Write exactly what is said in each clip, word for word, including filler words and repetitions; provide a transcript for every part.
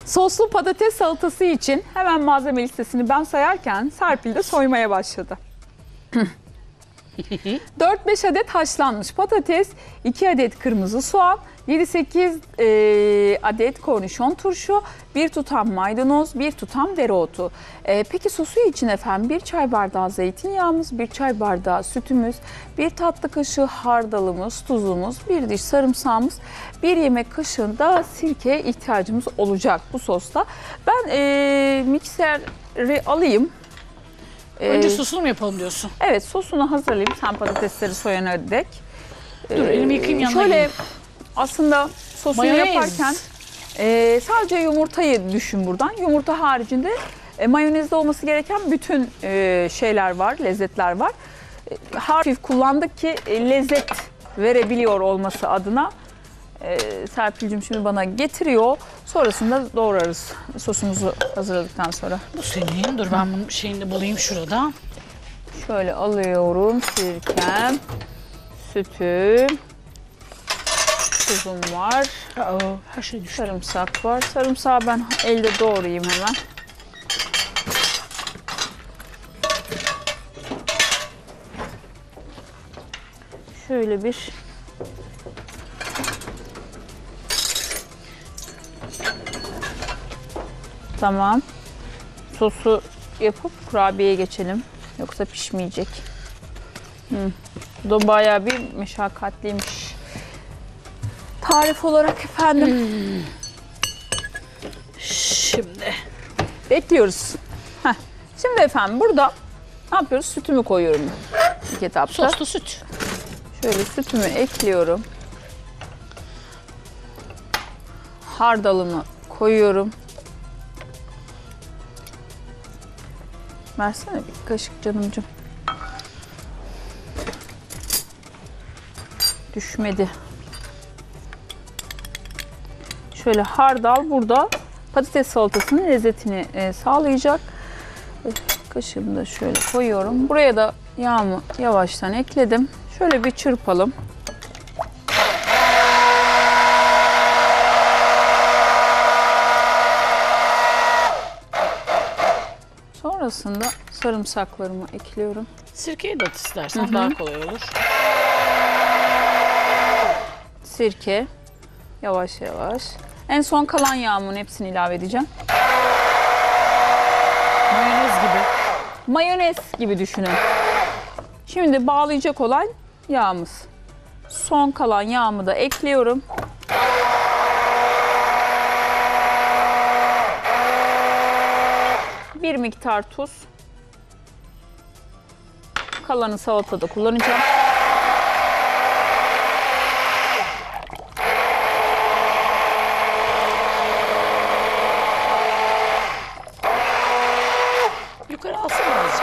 Soslu patates salatası için hemen malzeme listesini ben sayarken Serpil de soymaya başladı. dört beş adet haşlanmış patates, iki adet kırmızı soğan, yedi sekiz e, adet kornişon turşu, bir tutam maydanoz, bir tutam dereotu. E, peki sosu için efendim bir çay bardağı zeytinyağımız, bir çay bardağı sütümüz, bir tatlı kaşığı hardalımız, tuzumuz, bir diş sarımsağımız, bir yemek kaşığında sirkeye ihtiyacımız olacak bu sosta. Ben e, mikseri alayım. Önce Ee, sosunu mu yapalım diyorsun? Evet, sosunu hazırlayayım sen patatesleri soyana dek. Dur Ee, elimi yıkayayım yanına Şöyle geleyim. aslında sosunu Mayonez. yaparken e, sadece yumurtayı düşün buradan. Yumurta haricinde e, mayonezde olması gereken bütün e, şeyler var, lezzetler var. E, hafif kullandık ki e, lezzet verebiliyor olması adına. E, Serpil'cim şimdi bana getiriyor. Sonrasında doğrarız sosumuzu hazırladıktan sonra. Bu senin. Dur ben bunun şeyini de bulayım şurada. Şöyle alıyorum sirkem, sütüm, tuzum var, Aa, her şey düştü. sarımsak var. Sarımsağı ben elde doğrayayım hemen. Şöyle bir tamam. Sosu yapıp kurabiyeye geçelim. Yoksa pişmeyecek. Hı. Bu da bayağı bir meşakkatliymiş. Tarif olarak efendim. Hmm. Şimdi. Bekliyoruz. Heh. Şimdi efendim burada ne yapıyoruz? Sütümü koyuyorum ilk etapta. Soslu süt. Şöyle sütümü ekliyorum. Hardalımı koyuyorum. Versene bir kaşık canımcığım. Düşmedi. Şöyle hardal burada patates salatasının lezzetini e, sağlayacak. Kaşığımı da şöyle koyuyorum. Buraya da yağımı yavaştan ekledim. Şöyle bir çırpalım. Sonrasında sarımsaklarımı ekliyorum. Sirkeyi de at istersen Hı hı. daha kolay olur. Sirke. Yavaş yavaş. En son kalan yağımın hepsini ilave edeceğim. Mayonez gibi. Mayonez gibi düşünün. Şimdi bağlayacak olan yağımız. Son kalan yağımı da ekliyorum. Bir miktar tuz. Kalanı salatada kullanacağım. Yukarı alsana azıcık.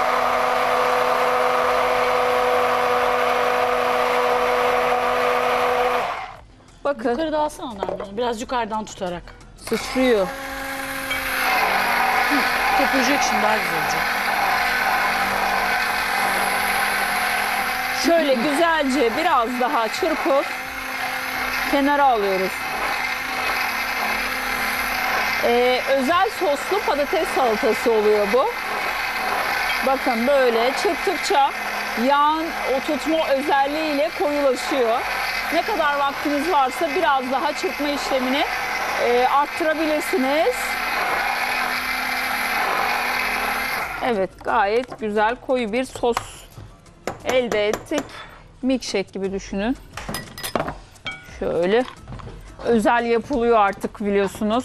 Bakın Yukarı da alsana ondan biraz yukarıdan tutarak. sıçrıyor. Köpürecek şimdi daha güzel olacak. Şöyle güzelce biraz daha çırpıp kenara alıyoruz. Ee, özel soslu patates salatası oluyor bu. Bakın böyle çırptıkça yağın o tutma özelliğiyle koyulaşıyor. Ne kadar vaktiniz varsa biraz daha çırpma işlemini e, arttırabilirsiniz. Evet, gayet güzel koyu bir sos elde ettik. Milkshake gibi düşünün. Şöyle özel yapılıyor artık biliyorsunuz.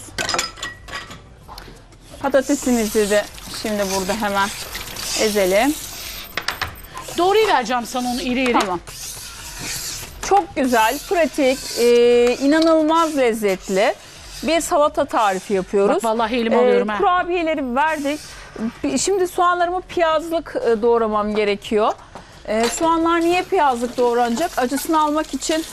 Patatesimizi de şimdi burada hemen ezelim. Doğruyu vereceğim sana onu iri iri. Tamam. Çok güzel, pratik, e, inanılmaz lezzetli bir salata tarifi yapıyoruz. Bak vallahi elime alıyorum ha. Kurabiyeleri verdik. Şimdi soğanlarımı piyazlık e, doğramam gerekiyor. E, soğanlar niye piyazlık doğranacak? Acısını almak için.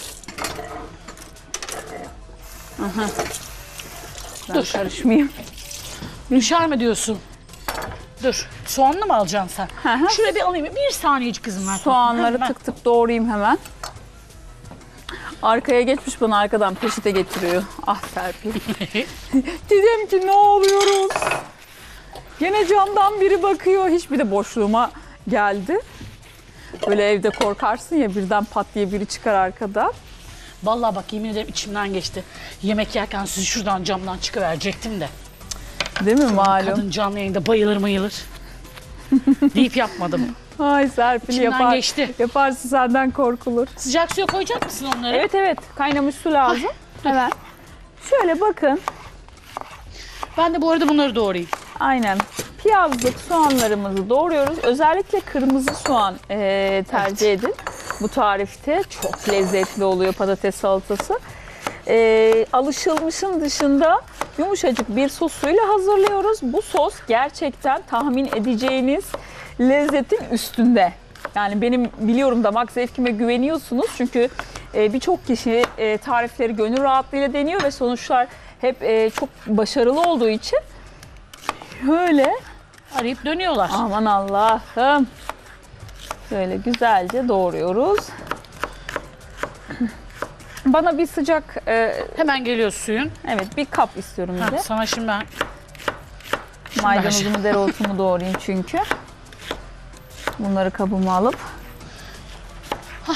Aha. Ben Dur. karışmayayım. Düşer mi diyorsun? Dur. Soğanlı mı alacaksın sen? Hı hı. Şuraya bir alayım. Bir saniyecik kızım ver. Soğanları Hemen. tık tık doğrayayım hemen. Arkaya geçmiş, bana arkadan peçete getiriyor. Ah Serpil. Dedim ki ne oluyoruz? Yine camdan biri bakıyor. Hiçbir de boşluğuma geldi. Böyle evde korkarsın ya, birden pat diye biri çıkar arkadan. Vallahi bak yemin ederim içimden geçti. Yemek yerken sizi şuradan camdan çıkıverecektim de. Değil mi malum? Kadın canlı yayında bayılır mayılır. deyip yapmadım. Ay Serpil, İçimden yapar, geçti. yaparsın, senden korkulur. Sıcak suya koyacak mısın onları? Evet evet, kaynamış su lazım. Hemen. Şöyle bakın. Ben de bu arada bunları doğrayayım. Aynen. Piyazlık soğanlarımızı doğruyoruz. Özellikle kırmızı soğan e, tercih evet. edin. Bu tarifte çok lezzetli oluyor patates salatası. E, alışılmışın dışında yumuşacık bir sosuyla hazırlıyoruz. Bu sos gerçekten tahmin edeceğiniz lezzetin üstünde. Yani benim biliyorum, damak zevkime güveniyorsunuz. Çünkü e, birçok kişi e, tarifleri gönül rahatlığıyla deniyor ve sonuçlar hep e, çok başarılı olduğu için şöyle arayıp dönüyorlar. Aman Allah'ım. Şöyle güzelce doğruyoruz. Bana bir sıcak e, hemen geliyor suyun. Evet, bir kap istiyorum bir Ha, de. sana şimdi ben Maydanozumu, dereotumu doğrayayım çünkü. Bunları kabıma alıp. Ay.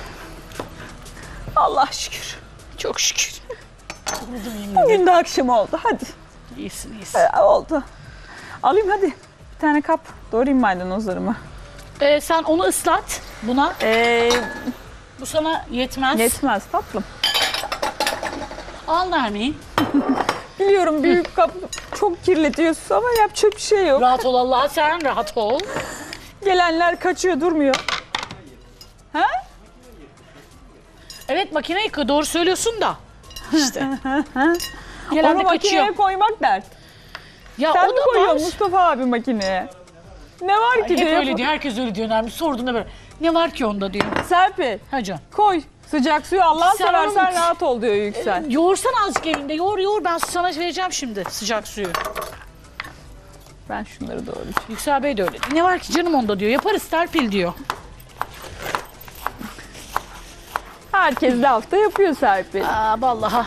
Allah şükür. Çok şükür. Bugün de akşam oldu. Hadi. İyisin iyisin. Ee, oldu. Alayım hadi. Bir tane kap doğrayayım maydanozlarımı. Ee, sen onu ıslat buna. Ee, Bu sana yetmez. Yetmez tatlım. Al Nermin. Biliyorum büyük kap çok kirletiyorsun ama yapacak bir şey yok. Rahat ol Allah, sen rahat ol. Gelenler kaçıyor, durmuyor. Ha? Evet, makine yıkıyor, doğru söylüyorsun da. İşte. Onu Gelen de makineye kaçıyor. koymak dert. Ya Sen o mi da koyuyorsun var. Mustafa abi makineye? Ne var ki Hep diyor. öyle diyor, herkes öyle diyor Nermin. Sorduğunda böyle, ne var ki onda diyor. Serpil, Ha can. koy sıcak suyu, Allah'ını Sen seversen onu- rahat ol diyor Yüksel. Yoğursan azıcık elinde, yoğur yoğur, ben sana vereceğim şimdi sıcak suyu. Ben şunları doğrayacağım. Yüksel Bey de öyle. Ne var ki canım onda diyor, yaparız Serpil diyor. Herkes de hafta yapıyor Serpil. Aa vallahi.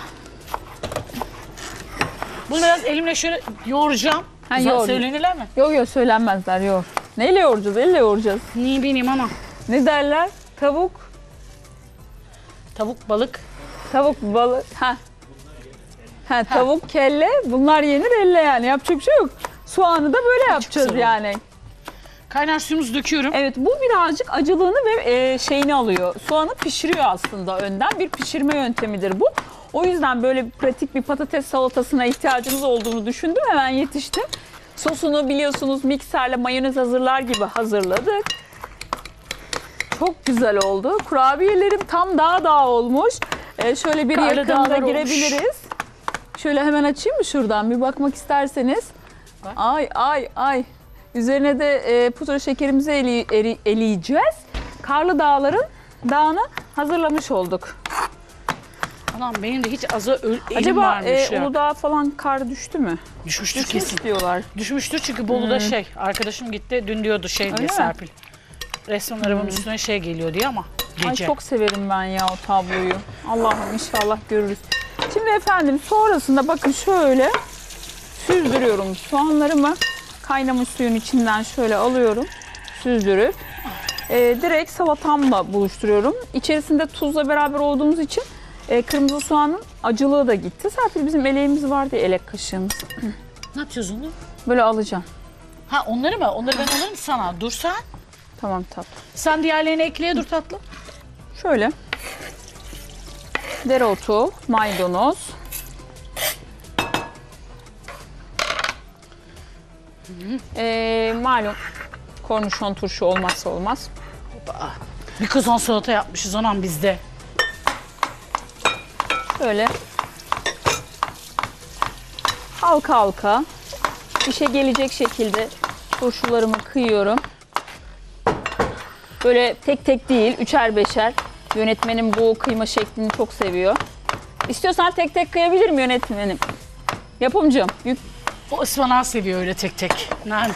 Bunu biraz elimle şöyle yoğuracağım. Ha, Güzel yoğur. söylenirler mi? Yok yok, söylenmezler, yoğur. Neyle yoğuracağız? Elle yoğuracağız. Niye bileyim ama. Ne derler? Tavuk, Tavuk, balık. tavuk balık. Ha. Ha, tavuk, kelle, bunlar yenir elle yani. Yapacak bir şey yok. Soğanı da böyle yapacağız güzel yani. Kaynar suyumuzu döküyorum. Evet, bu birazcık acılığını ve e, şeyini alıyor. Soğanı pişiriyor aslında önden. Bir pişirme yöntemidir bu. O yüzden böyle pratik bir patates salatasına ihtiyacınız olduğunu düşündüm. Hemen yetiştim. Sosunu biliyorsunuz mikserle mayonez hazırlar gibi hazırladık. Çok güzel oldu. Kurabiyelerim tam dağ dağ olmuş. E, şöyle bir Karlı yakında dağlar girebiliriz. olmuş. Şöyle hemen açayım mı şuradan bir bakmak isterseniz. Bak. Ay ay ay. Üzerine de e, pudra şekerimizi eli, eri- eleyeceğiz. Karlı Dağların dağını hazırlamış olduk. Anam benim de hiç aza öl- elim Acaba varmış e, ya. Uludağ'a falan kar düştü mü? Düşmüştür Düşmüş kesin. diyorlar. Düşmüştür çünkü Bolu'da şey, arkadaşım gitti dün diyordu şey Öyle diye mi? Serpil. Resmen arabamın üstüne şey geliyor diye ama Ay gece. çok severim ben ya o tabloyu. Allah'ım inşallah görürüz. Şimdi efendim sonrasında bakın şöyle süzdürüyorum soğanlarımı. Kaynamış suyun içinden şöyle alıyorum. Süzdürüp e, direkt salatamla buluşturuyorum. İçerisinde tuzla beraber olduğumuz için e, kırmızı soğanın acılığı da gitti. Serpil bizim eleğimiz vardı ya, elek kaşığımız. Ne yapacağız onu? Böyle alacağım. Ha onları mı? Onları ben alırım sana. Dur sen. Tamam tatlım. Sen diğerlerini ekleye dur tatlım. Şöyle dereotu, maydanoz, ee, malum kornişon turşu olmazsa olmaz. Bir kazan salata yapmışız anam bizde. Böyle halka halka işe gelecek şekilde turşularımı kıyıyorum. Böyle tek tek değil, üçer beşer. Yönetmenim bu kıyma şeklini çok seviyor. İstiyorsan tek tek kıyabilirim yönetmenim. Yapımcım. Yük- O ıspanağı seviyor öyle tek tek. Nermin.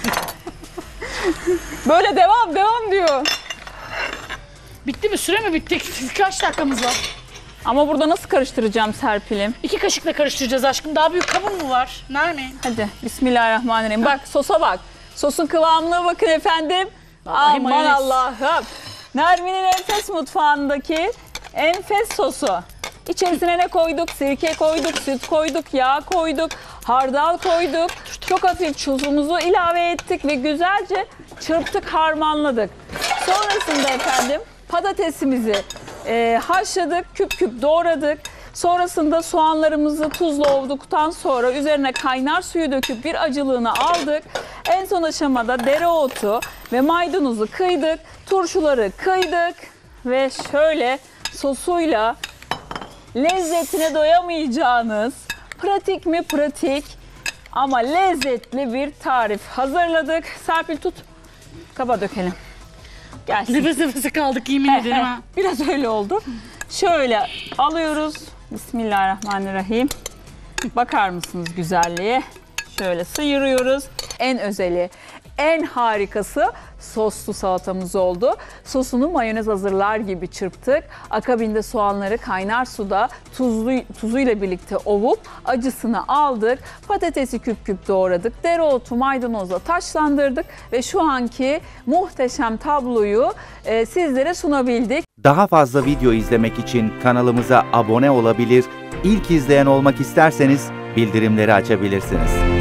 Böyle devam devam diyor. Bitti mi? Süre mi bitti? Kaç dakikamız var? Ama burada nasıl karıştıracağım Serpil'im? İki kaşıkla karıştıracağız aşkım. Daha büyük kabın mı var? Nermin? Hadi bismillahirrahmanirrahim. Bak sosa bak. Sosun kıvamına bakın efendim. Vallahi Aman mayonez. Allah'ım. Nermin'in enfes mutfağındaki enfes sosu. İçerisine ne koyduk? Sirke koyduk, süt koyduk, yağ koyduk, hardal koyduk. Çok hafif tuzumuzu ilave ettik ve güzelce çırptık, harmanladık. Sonrasında efendim patatesimizi e, haşladık, küp küp doğradık. Sonrasında soğanlarımızı tuzla ovduktan sonra üzerine kaynar suyu döküp bir acılığını aldık. En son aşamada dereotu ve maydanozu kıydık, turşuları kıydık ve şöyle sosuyla lezzetine doyamayacağınız, pratik mi pratik ama lezzetli bir tarif hazırladık. Serpil tut, kaba dökelim. Gelsin. Nefes nefese kaldık yemin ederim ha. Biraz öyle oldu. Şöyle alıyoruz. Bismillahirrahmanirrahim. Bakar mısınız güzelliğe? Şöyle sıyırıyoruz. En özeli, en harikası soslu salatamız oldu. Sosunu mayonez hazırlar gibi çırptık. Akabinde soğanları kaynar suda tuzlu tuzuyla birlikte ovup acısını aldık. Patatesi küp küp doğradık. Dereotu maydanozla taşlandırdık ve şu anki muhteşem tabloyu e, sizlere sunabildik. Daha fazla video izlemek için kanalımıza abone olabilir, ilk izleyen olmak isterseniz bildirimleri açabilirsiniz.